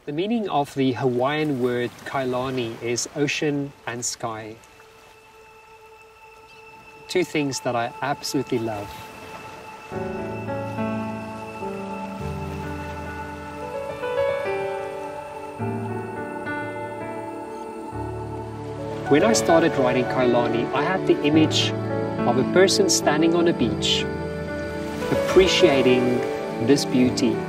The meaning of the Hawaiian word Kailani is ocean and sky. Two things that I absolutely love. When I started writing Kailani, I had the image of a person standing on a beach, appreciating this beauty